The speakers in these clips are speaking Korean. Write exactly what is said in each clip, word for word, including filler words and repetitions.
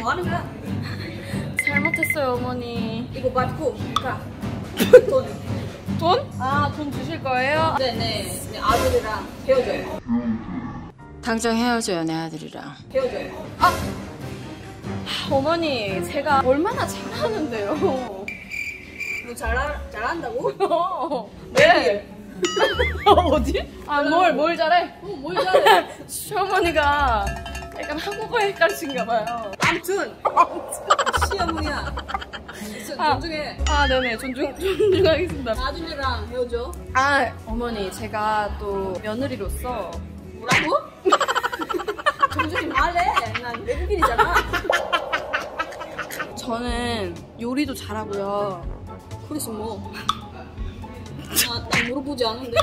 뭐 하는 거야? 잘못했어요 어머니. 이거 받고 가. 돈. 돈? 아, 돈 주실 거예요? 네네. 네, 아들이랑 헤어져요. 당장 헤어져요 내 아들이랑. 헤어져요. 아! 하, 어머니, 제가 얼마나 잘하는데요. 뭐 잘, 잘한다고? 어, 네. 어디? 아, 뭘, 뭘 잘해? 어, 뭘 잘해? 시어머니가 약간 한국어 헷갈리신가 봐요. 암튼 시어머니야. 아. 존중해. 아, 네네. 존중, 존중하겠습니다. 아들이랑 헤어져. 아, 어머니, 제가 또 며느리로서. 뭐라고? 존중히 말해. 난 외국인이잖아. 저는 요리도 잘하고요. 그래서 뭐. 나, 나 물어보지 않은데.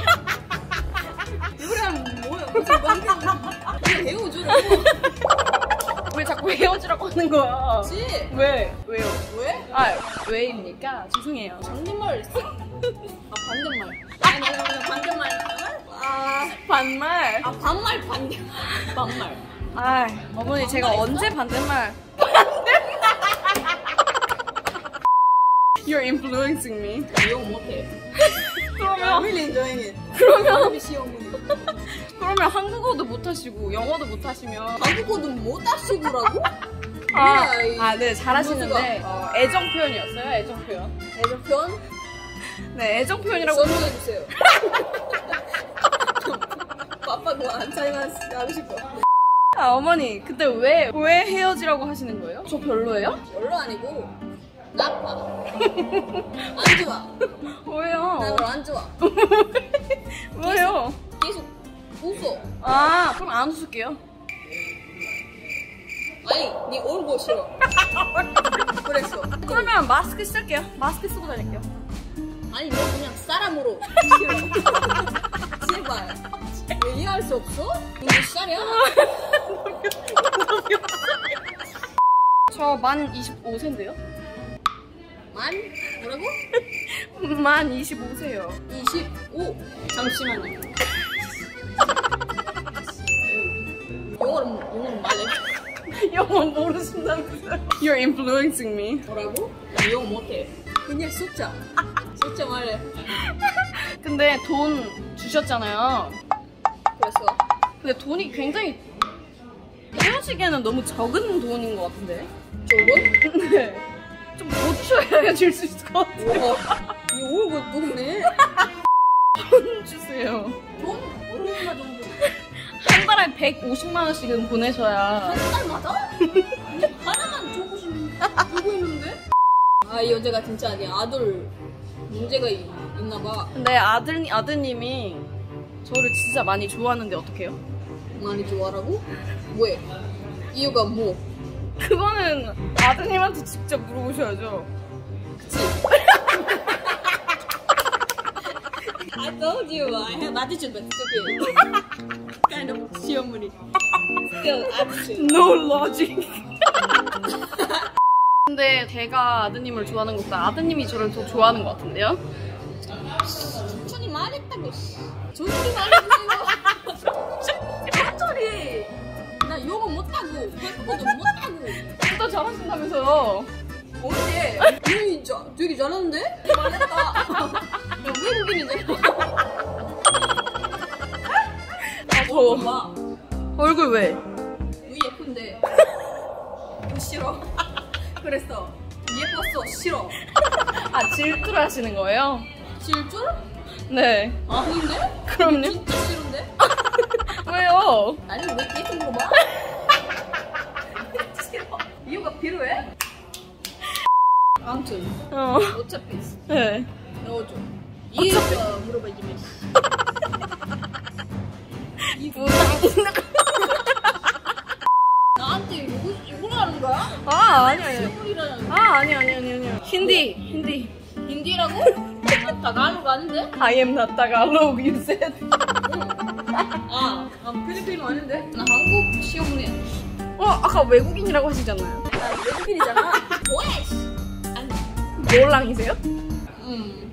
요리하면 뭐야? 무슨 관계야? 그냥 헤어져라고. 왜 자꾸 헤어지라고 하는 거야? 그치? 왜? 왜요? 왜? 아, 왜입니까? 죄송해요. 반대말. 아, 반대말. 아니, 아니, 아니, 반대말. 아, 반말? 아, 반말, 반대. 반말. 아, 어머니 제가 반말 언제 반대말? You're influencing me. 영어 못해. 그러면 really enjoying it. 그러면 시어머니. 그러면 한국어도 못하시고 영어도 못하시면 한국어도 못 하시더라고? 아, 뭐야, 이 아, 네 잘하시는데 문제가. 어, 애정 표현이었어요. 애정 표현. 애정편? 네, 애정 표현이라고. 설명해주세요. 바빠도 안 차이만 하고 싶어. 아, 어머니 근데 왜 왜 헤어지라고 하시는 거예요? 저 별로예요? 별로 아니고 나빠. 안 좋아. 왜요? 나는 안 좋아. 왜요? 계속 웃어. 아, 그럼 안 웃을게요. 아니, 네 얼굴 싫어. 그랬어. 그러면 마스크 쓸게요. 마스크 쓰고 다닐게요. 아니, 너 그냥 사람으로 싫어. 제발. 왜 이해할 수 없어? 너 몇 살이야? 저 만 이십오 세인데요? 만? 뭐라고? 만 이십오 세요. 이십오. 잠시만요. 영어로, 영어로 말해. 영어 모르신다면서요? You're influencing me. 뭐라고? 나 영어 못해. 그냥 숫자. 숫자 말해. 근데 돈 주셨잖아요. 그래서 근데 돈이 굉장히 헤어지기에는 너무 적은 돈인 것 같은데? 저거? 네. 좀 더 주셔야 줄 수 있을 것 같아요. 와, 이 얼굴 누구네? 돈 주세요. 돈? 얼마나 정도? 한 달에 백오십만 원씩은 보내셔야. 한 달마다? 하나만 주고 싶 주고 있는데? 아, 이 여자가 진짜 아니야. 아들 문제가 있, 있나 봐. 근데 아들, 아드님이 저를 진짜 많이 좋아하는데 어떡해요? 많이 좋아하라고? 왜? 이유가 뭐? 그거는 아드님한테 직접 물어보셔야죠. 그치? I told you I have attitude but stupid. kind of 시어머니. Still attitude. No logic. 근데 제가 아드님을 좋아하는 것보다 아드님이 저를 더 좋아하는 것 같은데요? 천천히 말했다고. 천천히 말해주세요. 천천히. 나 영어 못하고 한국어도 못하고. 더 잘하신다면서요? 언제? 되게, 자, 되게 잘하는데? 말했다. 야, 외국인인데? 아, 저 봐. 얼굴 왜? 왜 예쁜데? 싫어. 그랬어. 예뻤어. 싫어. 아, 질투를 하시는 거예요? 질줄? 네. 아닌데? 그럼요. 진짜 싫은데? 왜요? 아니, 왜 계속 물어봐? 싫어. 이유가 필요해? 아무튼 어. 어차피 네. 넣어줘. 이유가 물어봐야지. 이거 나한테 이거 이걸 하는 거야? 아, 아니, 아니. 시어머니라는 아, 아니, 아니, 아니, 아니. 힌디, 힌디. 힌디라고? 나 다가로 가는데? I am not Tagalog, you said. 아, 아 필리핀 아닌데? 나 한국 시어머니야. 어, 아까 외국인이라고 하시잖아요. 나 외국인이잖아. 뭐야? 씨. 아니. 몰랑이세요? 음.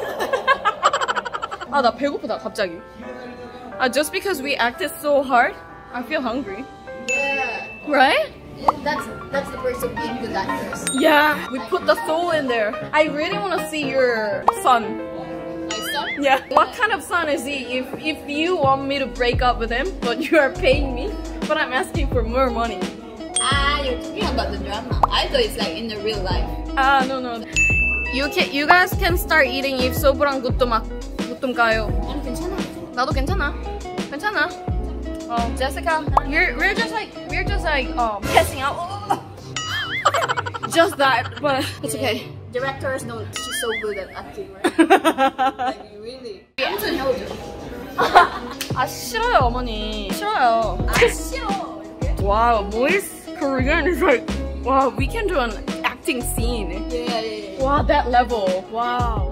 아, 나 배고프다, 갑자기. 아, just because we acted so hard, I feel hungry. Yeah. Right? That's that's the person in the diapers. Yeah, we put the soul in there. I really want to see your son. My son? Yeah. What kind of son is he? If if you want me to break up with him, but you are paying me, but I'm asking for more money. Ah, you're talking about the drama. I thought it's like in the real life. Ah, no, no. You can, you guys can start eating if 소브랑 구또 막 구tom 가요. 아니 괜찮아. 나도 괜찮아. 괜찮아. Oh, Jessica, you're we're just like we're just like um passing out. Just that, but it's okay. Directors don't. She's so good at acting, right? Like really. 아무튼 해오죠. 아 싫어요 어머니. 싫어요. 아 싫어. Wow, Moist Korean is like wow. We can do an acting scene. Yeah, yeah, yeah. Wow, that level. Wow.